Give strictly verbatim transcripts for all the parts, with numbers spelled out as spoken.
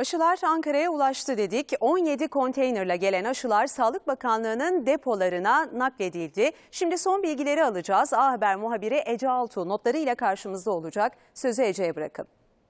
Aşılar Ankara'ya ulaştı dedik. on yedi konteynerle gelen aşılar Sağlık Bakanlığı'nın depolarına nakledildi. Şimdi son bilgileri alacağız. A Haber muhabiri Ece Altuğ notlarıyla karşımızda olacak. Sözü Ece'ye bırakın.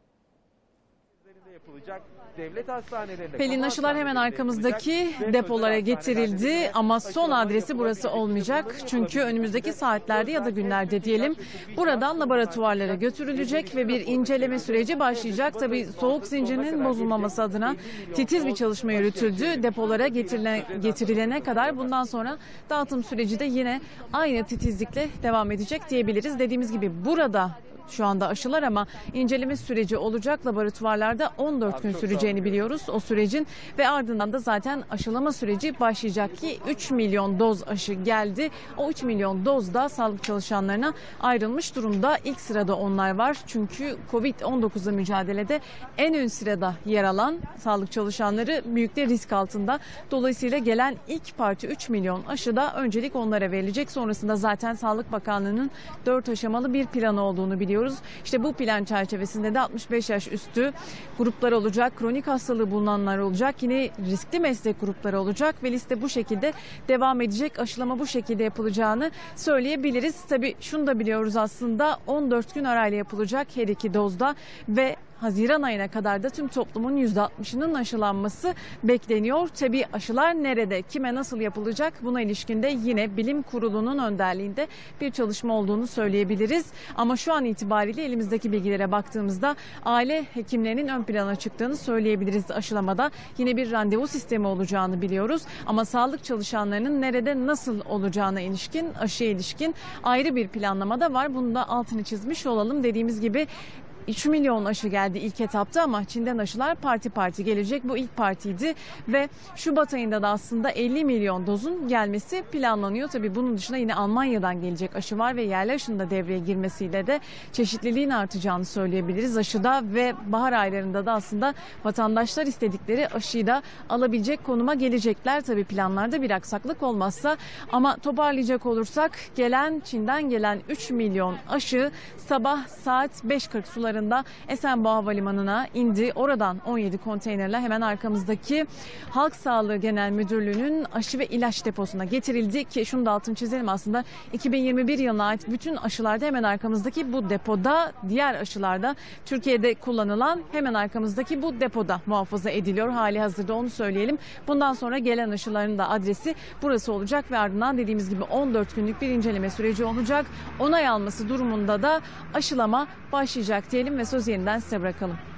Devlet hastanelerinde Pelin, aşılar hemen arkamızdaki depolara getirildi ama son adresi burası olmayacak. Çünkü önümüzdeki saatlerde ya da günlerde diyelim buradan laboratuvarlara götürülecek ve bir inceleme süreci başlayacak. Tabii soğuk zincirinin bozulmaması adına titiz bir çalışma yürütüldü. Depolara getirilene, getirilene kadar bundan sonra dağıtım süreci de yine aynı titizlikle devam edecek diyebiliriz. Dediğimiz gibi burada şu anda aşılar ama inceleme süreci olacak. Laboratuvarlarda on dört gün süreceğini biliyoruz o sürecin ve ardından da zaten aşılama süreci başlayacak ki üç milyon doz aşı geldi. O üç milyon doz da sağlık çalışanlarına ayrılmış durumda. İlk sırada onlar var. Çünkü Covid on dokuzla mücadelede en ön sırada yer alan sağlık çalışanları büyük de risk altında. Dolayısıyla gelen ilk parti üç milyon aşıda öncelik onlara verilecek. Sonrasında zaten Sağlık Bakanlığı'nın dört aşamalı bir planı olduğunu biliyoruz. İşte bu plan çerçevesinde de altmış beş yaş üstü gruplar olacak, kronik hastalığı bulunanlar olacak, yine riskli meslek grupları olacak ve liste bu şekilde devam edecek. Aşılama bu şekilde yapılacağını söyleyebiliriz. Tabii şunu da biliyoruz aslında on dört gün arayla yapılacak her iki dozda ve Haziran ayına kadar da tüm toplumun yüzde altmışının aşılanması bekleniyor. Tabii aşılar nerede, kime nasıl yapılacak buna ilişkin de yine bilim kurulunun önderliğinde bir çalışma olduğunu söyleyebiliriz. Ama şu an itibariyle elimizdeki bilgilere baktığımızda aile hekimlerinin ön plana çıktığını söyleyebiliriz aşılamada. Yine bir randevu sistemi olacağını biliyoruz. Ama sağlık çalışanlarının nerede nasıl olacağına ilişkin, aşıya ilişkin ayrı bir planlama da var. Bunu da altını çizmiş olalım. Dediğimiz gibi üç milyon aşı geldi ilk etapta ama Çin'den aşılar parti parti gelecek. Bu ilk partiydi ve Şubat ayında da aslında elli milyon dozun gelmesi planlanıyor. Tabii bunun dışında yine Almanya'dan gelecek aşı var ve yerli aşının da devreye girmesiyle de çeşitliliğin artacağını söyleyebiliriz aşıda ve bahar aylarında da aslında vatandaşlar istedikleri aşıyı da alabilecek konuma gelecekler. Tabii planlarda bir aksaklık olmazsa ama toparlayacak olursak gelen Çin'den gelen üç milyon aşı sabah saat beş kırk sularında Esenboğa Havalimanı'na indi. Oradan on yedi konteynerle hemen arkamızdaki Halk Sağlığı Genel Müdürlüğü'nün aşı ve ilaç deposuna getirildi ki şunu da altını çizelim aslında iki bin yirmi bir yılına ait bütün aşılarda hemen arkamızdaki bu depoda, diğer aşılarda Türkiye'de kullanılan hemen arkamızdaki bu depoda muhafaza ediliyor. Hali hazırda onu söyleyelim. Bundan sonra gelen aşıların da adresi burası olacak ve ardından dediğimiz gibi on dört günlük bir inceleme süreci olacak. Onay alması durumunda da aşılama başlayacak diyelim ve söz yeniden size bırakalım.